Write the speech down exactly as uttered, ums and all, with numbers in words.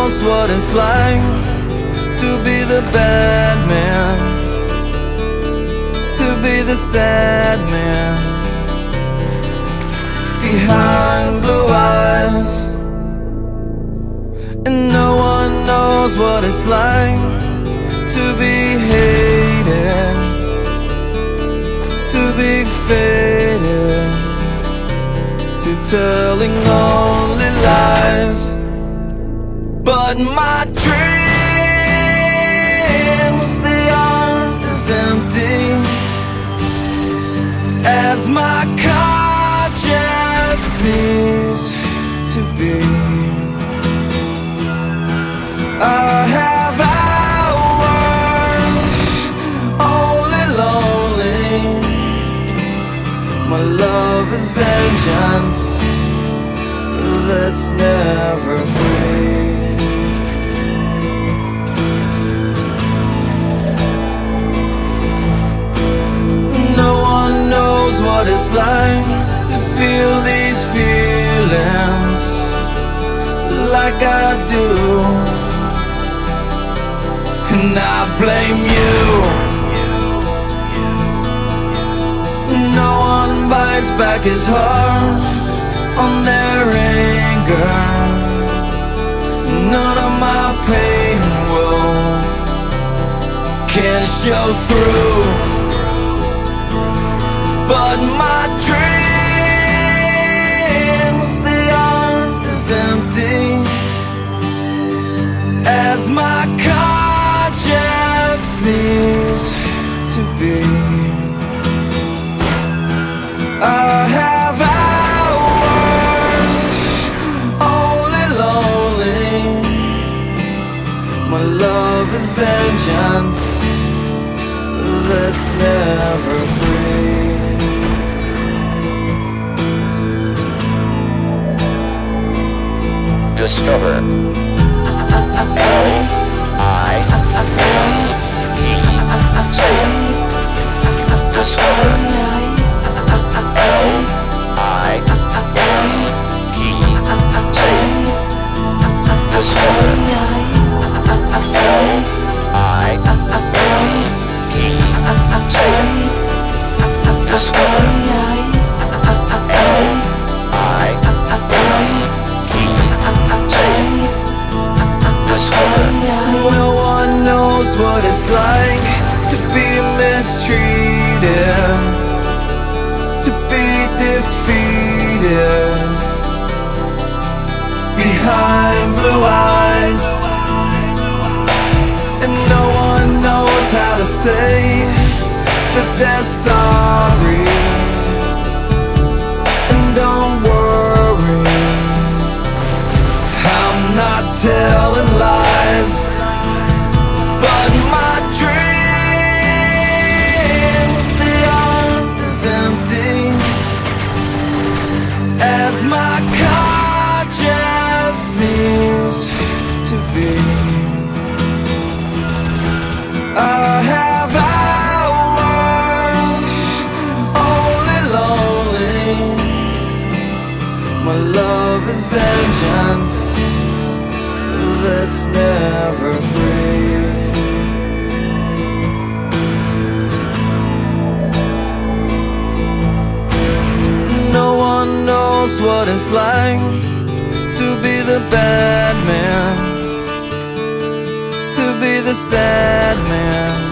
knows what it's like to be the bad man, to be the sad man behind blue eyes. And no one knows what it's like to be hated, to be faded, to telling only lies. But my dreams, they aren't as empty as my conscience seems to be. I have hours only lonely. My love is vengeance that's never free. No one knows what it's like to feel these feelings like I do. And I blame you. No one bites back his heart on their anger. None of my pain will can show through. But my dreams, they aren't as empty as my conscience seems to be. I have hours only lonely. My love is vengeance that's never free. Discover L I M E T. Discover L I M E T. Discover L I M E T. Discover L I No one knows what it's like to be mistreated, to be defeated behind blue eyes. And no one knows how to say that they're sorry. And don't worry, I'm not telling lies. But my dreams, they aren't as empty as my conscience seems to be. I have hours only lonely. My love is vengeance that's never free. No one knows what it's like to be the bad man, to be the sad man